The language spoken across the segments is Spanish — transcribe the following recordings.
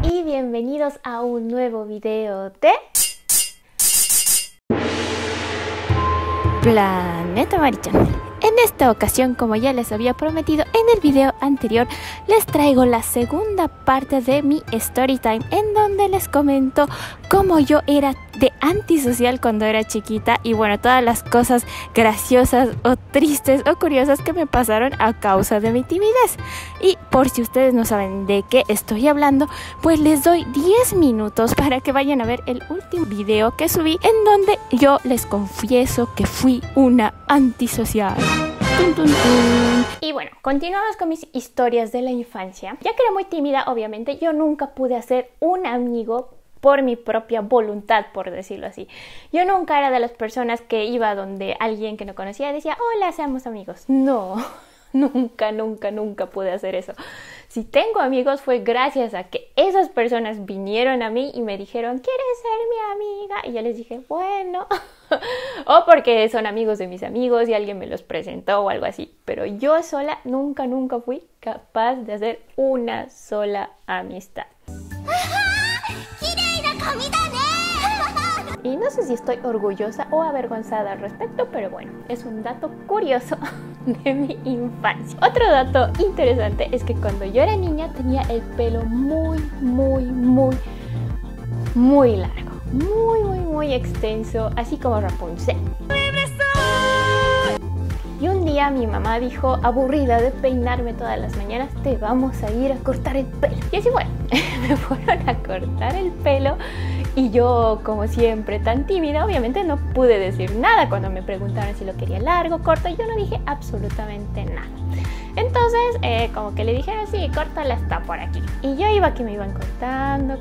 y bienvenidos a un nuevo video de Planeta Marichan. En esta ocasión, como ya les había prometido en el video anterior, les traigo la segunda parte de mi story time, en donde les comento cómo yo era de antisocial cuando era chiquita y bueno, todas las cosas graciosas o tristes o curiosas que me pasaron a causa de mi timidez. Y por si ustedes no saben de qué estoy hablando, pues les doy 10 minutos para que vayan a ver el último video que subí, en donde yo les confieso que fui una antisocial. Y bueno, continuamos con mis historias de la infancia. Ya que era muy tímida, obviamente, yo nunca pude hacer un amigo por mi propia voluntad, por decirlo así. Yo nunca era de las personas que iba donde alguien que no conocía y decía, hola, seamos amigos. No, nunca pude hacer eso. Si tengo amigos fue gracias a que esas personas vinieron a mí y me dijeron, ¿quieres ser mi amiga? Y yo les dije, bueno. O porque son amigos de mis amigos y alguien me los presentó o algo así. Pero yo sola nunca fui capaz de hacer una sola amistad. Y no sé si estoy orgullosa o avergonzada al respecto, pero bueno, es un dato curioso de mi infancia. Otro dato interesante es que cuando yo era niña tenía el pelo muy largo, muy extenso, así como Rapunzel. Y un día mi mamá dijo, aburrida de peinarme todas las mañanas, te vamos a ir a cortar el pelo. Y así bueno, me fueron a cortar el pelo y yo, como siempre, tan tímida, obviamente no pude decir nada cuando me preguntaron si lo quería largo, corto, yo no dije absolutamente nada. Entonces, como que le dijeron, sí, córtala, está por aquí. Y yo iba que me iban cortando.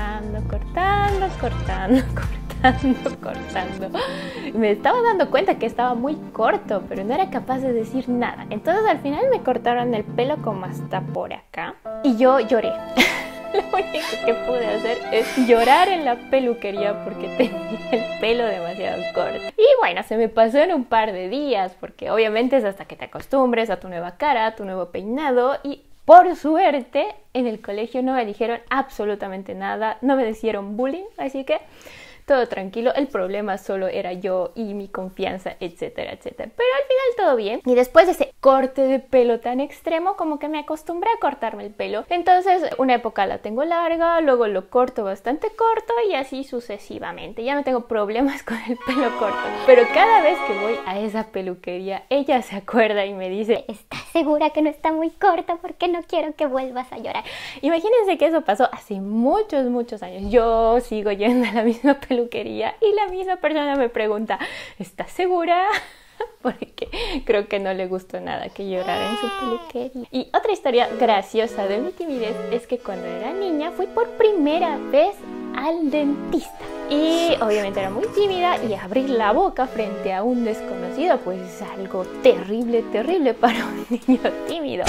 Me estaba dando cuenta que estaba muy corto, pero no era capaz de decir nada. Entonces al final me cortaron el pelo como hasta por acá y yo lloré. Lo único que pude hacer es llorar en la peluquería porque tenía el pelo demasiado corto. Y bueno, se me pasó en un par de días porque obviamente es hasta que te acostumbres a tu nueva cara, a tu nuevo peinado. Y por suerte en el colegio no me dijeron absolutamente nada, no me hicieron bullying, así que todo tranquilo, el problema solo era yo y mi confianza, etcétera. Pero al final todo bien. Y después de ese corte de pelo tan extremo, como que me acostumbré a cortarme el pelo. Entonces, una época la tengo larga, luego lo corto bastante corto y así sucesivamente. Ya no tengo problemas con el pelo corto. Pero cada vez que voy a esa peluquería, ella se acuerda y me dice, ¿estás segura que no está muy corto? Porque no quiero que vuelvas a llorar. Imagínense que eso pasó hace muchos años. Yo sigo yendo a la misma peluquería y la misma persona me pregunta, ¿estás segura? Porque creo que no le gustó nada que llorara en su peluquería. Y otra historia graciosa de mi timidez es que cuando era niña fui por primera vez al dentista. Y obviamente era muy tímida y abrir la boca frente a un desconocido pues es algo terrible para un niño tímido.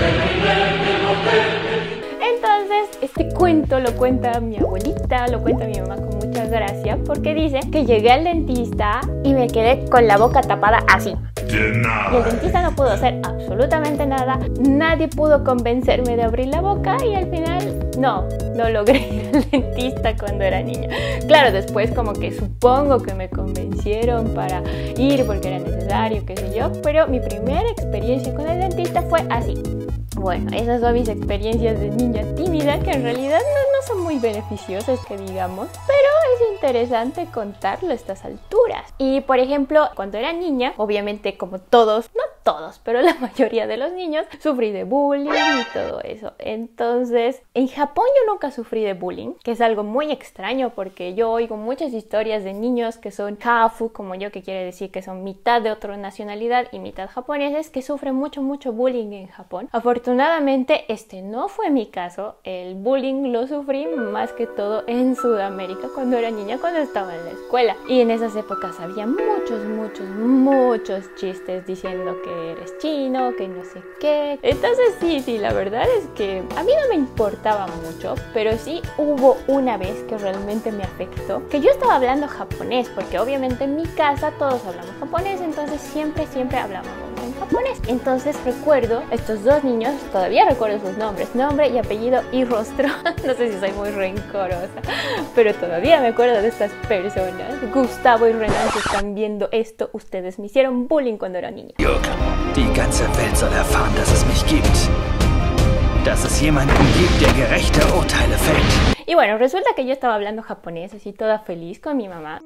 Entonces, este cuento lo cuenta mi abuelita, lo cuenta mi mamá con mucha gracia, porque dice que llegué al dentista y me quedé con la boca tapada así. Y el dentista no pudo hacer absolutamente nada, nadie pudo convencerme de abrir la boca y al final no logré ir al dentista cuando era niña. Claro, después como que supongo que me convencieron para ir porque era necesario, qué sé yo, pero mi primera experiencia con el dentista fue así. Bueno, esas son mis experiencias de niña tímida, que en realidad no son muy beneficiosas, que digamos, pero es interesante contarlo a estas alturas. Y por ejemplo, cuando era niña, obviamente como todos, no todos, pero la mayoría de los niños, sufrí de bullying y todo eso. Entonces, en Japón yo nunca sufrí de bullying, que es algo muy extraño porque yo oigo muchas historias de niños que son hafu, como yo, que quiere decir que son mitad de otra nacionalidad y mitad japoneses, que sufren mucho bullying en Japón. Afortunadamente, este no fue mi caso. El bullying lo sufrí más que todo en Sudamérica cuando era niña, cuando estaba en la escuela. Y en esas épocas había muchos chistes diciendo que eres chino, que no sé qué. Entonces sí, la verdad es que a mí no me importaba mucho, pero sí hubo una vez que realmente me afectó, que yo estaba hablando japonés, porque obviamente en mi casa todos hablamos japonés, entonces siempre hablábamos en japonés. japonés. Entonces recuerdo estos dos niños, todavía recuerdo sus nombres, nombre y apellido y rostro. No sé si soy muy rencorosa, pero todavía me acuerdo de estas personas. Gustavo y Renan, si están viendo esto, ustedes me hicieron bullying cuando era niña. Jörg, die ganze Welt soll erfahren, dass es mich gibt. Dass es jemanden gibt, der gerechte Urteile fällt. Y bueno, resulta que yo estaba hablando japonés, así toda feliz con mi mamá.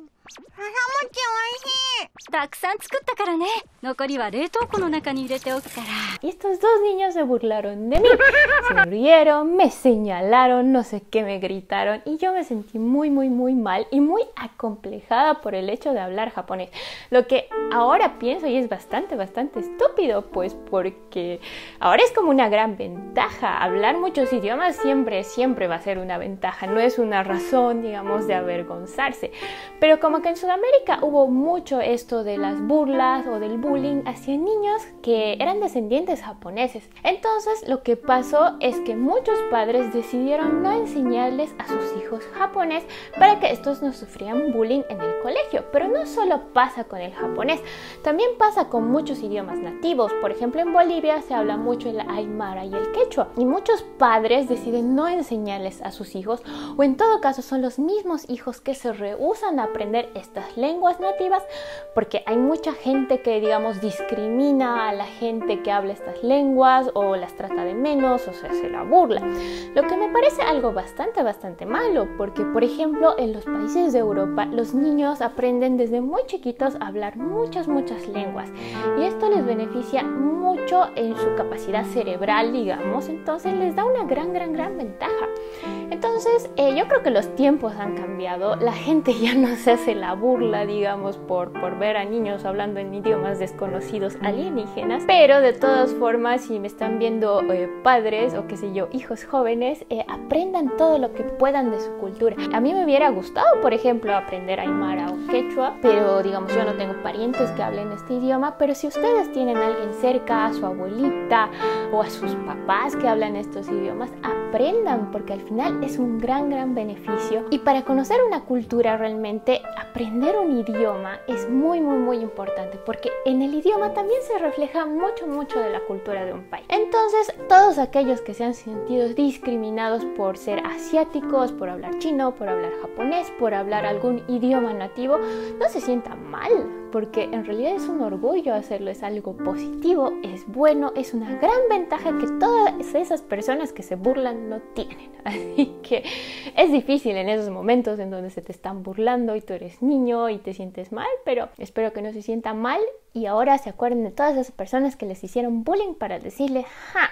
Y estos dos niños se burlaron de mí, se rieron, me señalaron, no sé qué me gritaron y yo me sentí muy mal y muy acomplejada por el hecho de hablar japonés. Lo que ahora pienso y es bastante estúpido, pues porque ahora es como una gran ventaja. Hablar muchos idiomas siempre va a ser una ventaja, no es una razón, digamos, de avergonzarse. Pero como que en Sudamérica hubo mucho esto de las burlas o del bullying hacia niños que eran descendientes japoneses. Entonces lo que pasó es que muchos padres decidieron no enseñarles a sus hijos japonés para que estos no sufrieran bullying en el colegio. Pero no solo pasa con el japonés, también pasa con muchos idiomas nativos. Por ejemplo, en Bolivia se habla mucho el aymara y el quechua y muchos padres deciden no enseñarles a sus hijos, o en todo caso son los mismos hijos que se rehúsan a aprender estas lenguas nativas porque hay mucha gente que, digamos, discrimina a la gente que habla estas lenguas o las trata de menos, o sea, se la burla. Lo que me parece algo bastante malo, porque por ejemplo en los países de Europa los niños aprenden desde muy chiquitos a hablar muchas lenguas y esto les beneficia mucho en su capacidad cerebral, digamos, entonces les da una gran ventaja. Entonces yo creo que los tiempos han cambiado, la gente ya no se hace la burla, digamos, por ver a niños hablando en idiomas desconocidos alienígenas, pero de todas formas, si me están viendo padres o qué sé yo, hijos jóvenes, aprendan todo lo que puedan de su cultura. A mí me hubiera gustado, por ejemplo, aprender aymara o quechua, pero digamos yo no tengo parientes que hablen este idioma, pero si ustedes tienen a alguien cerca, a su abuelita o a sus papás que hablan estos idiomas, aprendan, porque al final es un gran beneficio. Y para conocer una cultura realmente, aprender un idioma es muy importante, porque en el idioma también se refleja mucho de la cultura de un país. Entonces, todos aquellos que se han sentido discriminados por ser asiáticos, por hablar chino, por hablar japonés, por hablar algún idioma nativo, no se sientan mal, porque en realidad es un orgullo hacerlo, es algo positivo, es bueno, es una gran ventaja que todas esas personas que se burlan no tienen. Así que es difícil en esos momentos en donde se te están burlando y tú eres niño y te sientes mal, pero espero que no se sientan mal y ahora se acuerden de todas esas personas que les hicieron bullying para decirle,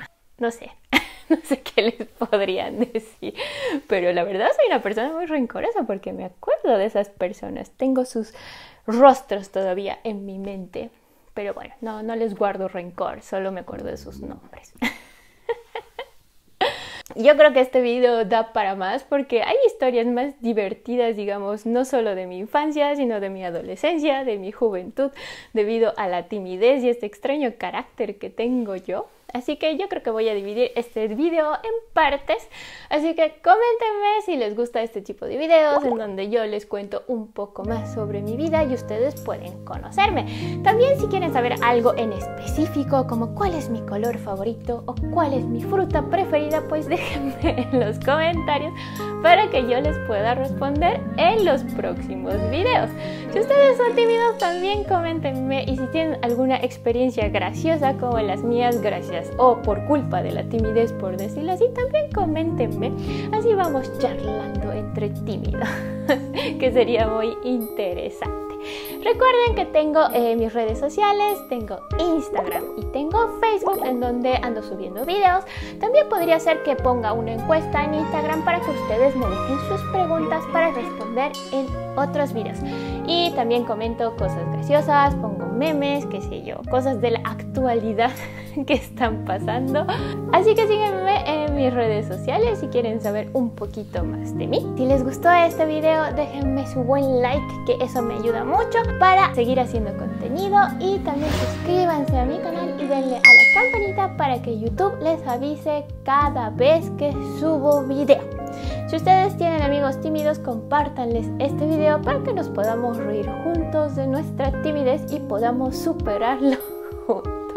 no sé. No sé qué les podrían decir, pero la verdad soy una persona muy rencorosa porque me acuerdo de esas personas. Tengo sus rostros todavía en mi mente, pero bueno, no les guardo rencor, solo me acuerdo de sus nombres. Yo creo que este video da para más porque hay historias más divertidas, digamos, no solo de mi infancia, sino de mi adolescencia, de mi juventud, debido a la timidez y este extraño carácter que tengo yo. Así que yo creo que voy a dividir este video en partes, así que coméntenme si les gusta este tipo de videos en donde yo les cuento un poco más sobre mi vida y ustedes pueden conocerme. También si quieren saber algo en específico, como cuál es mi color favorito o cuál es mi fruta preferida, pues déjenme en los comentarios para que yo les pueda responder en los próximos videos. Si ustedes son tímidos, también coméntenme, y si tienen alguna experiencia graciosa como las mías, gracias o por culpa de la timidez, por decirlo así, también coméntenme, así vamos charlando entre tímidos, que sería muy interesante. Recuerden que tengo mis redes sociales, tengo Instagram y tengo Facebook en donde ando subiendo videos. También podría ser que ponga una encuesta en Instagram para que ustedes me dejen sus preguntas para responder en otros videos. Y también comento cosas graciosas, pongo memes, qué sé yo, cosas de la actualidad que están pasando. Así que síguenme en mis redes sociales si quieren saber un poquito más de mí. Si les gustó este video, déjenme su buen like, que eso me ayuda mucho para seguir haciendo contenido, y también suscríbanse a mi canal y denle a la campanita para que YouTube les avise cada vez que subo video. Si ustedes tienen amigos tímidos, compártanles este video para que nos podamos reír juntos de nuestra timidez y podamos superarlo juntos.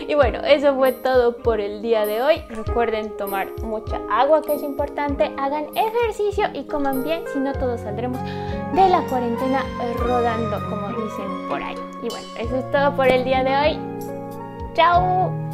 Y bueno, eso fue todo por el día de hoy. Recuerden tomar mucha agua, que es importante. Hagan ejercicio y coman bien. Si no, todos saldremos de la cuarentena rodando, como dicen por ahí. Y bueno, eso es todo por el día de hoy. ¡Chao!